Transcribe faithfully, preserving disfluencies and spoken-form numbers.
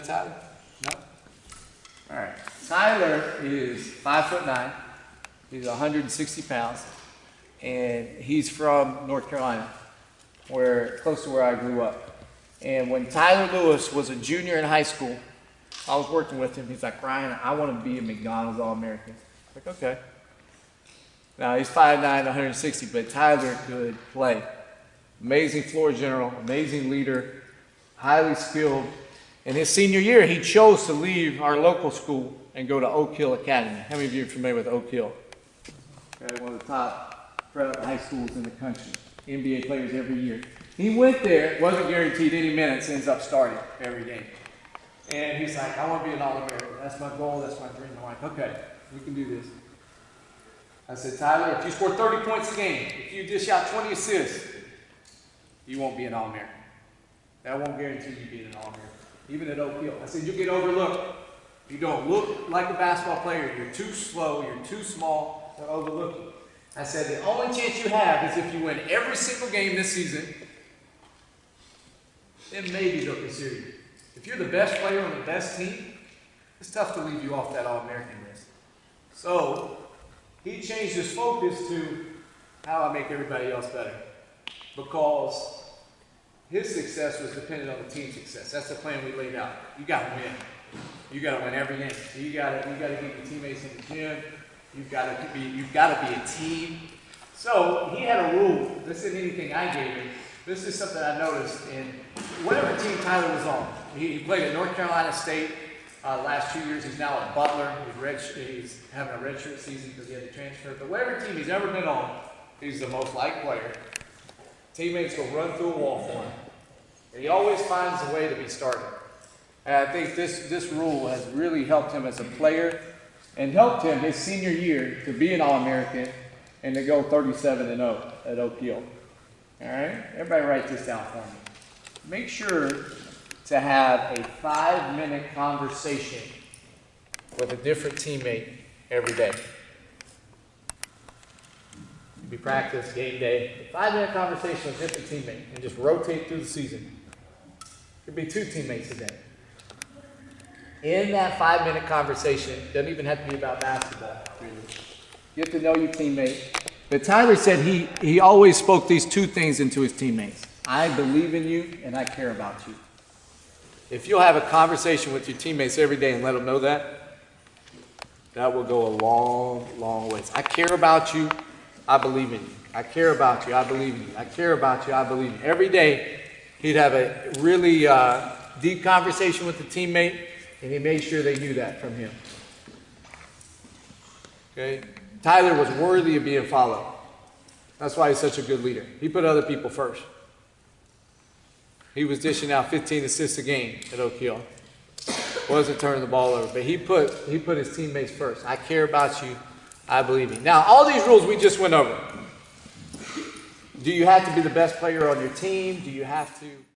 Tyler? No? All right. Tyler is five foot nine. He's one hundred sixty pounds. And he's from North Carolina, where close to where I grew up. And when Tyler Lewis was a junior in high school, I was working with him. He's like, Ryan, I want to be a McDonald's All-American. Like, okay. Now, he's five nine, one hundred sixty, but Tyler could play. Amazing floor general, amazing leader, highly skilled. In his senior year, he chose to leave our local school and go to Oak Hill Academy. How many of you are familiar with Oak Hill? Okay, one of the top prep high schools in the country. N B A players every year. He went there, wasn't guaranteed any minutes, ends up starting every game. And he's like, I want to be an All-American. That's my goal, that's my dream. I'm like, okay, we can do this. I said, Tyler, if you score thirty points a game, if you dish out twenty assists, you won't be an All-American. That won't guarantee you being an All-American. Even at Oak Hill. I said, you get overlooked. You don't look like a basketball player. You're too slow. You're too small to overlook you. I said, the only chance you have is if you win every single game this season, then maybe they'll consider you. If you're the best player on the best team, it's tough to leave you off that All-American list. So he changed his focus to how I make everybody else better. Because his success was dependent on the team's success. That's the plan we laid out. You got to win. You got to win every game. You got to you got to get your teammates in the gym. You've got to be you've got to be a team. So he had a rule. This isn't anything I gave him. This is something I noticed in whatever team Tyler was on. He, he played at North Carolina State uh, last two years. He's now at Butler. He's, red, he's having a redshirt season because he had to transfer. But whatever team he's ever been on, he's the most liked player. Teammates will run through a wall for him. And he always finds a way to be started. And I think this, this rule has really helped him as a player and helped him his senior year to be an All-American and to go thirty-seven and oh at Oak Hill. All right? Everybody write this down for me. Make sure to have a five-minute conversation with a different teammate every day. Could be practice, game day. A five-minute conversation with a different teammate and just rotate through the season. Could be two teammates a day. In that five-minute conversation, it doesn't even have to be about basketball, really. You have to know your teammate. But Tyler said he, he always spoke these two things into his teammates. I believe in you, and I care about you. If you'll have a conversation with your teammates every day and let them know that, that will go a long, long ways. I care about you. I believe in you. I care about you. I believe in you. I care about you. I believe in you. Every day, he'd have a really uh, deep conversation with the teammate, and he made sure they knew that from him. Okay? Tyler was worthy of being followed. That's why he's such a good leader. He put other people first. He was dishing out fifteen assists a game at Oak Hill. Wasn't turning the ball over, but he put, he put his teammates first. I care about you. I believe in you. Now, all these rules we just went over. Do you have to be the best player on your team? Do you have to...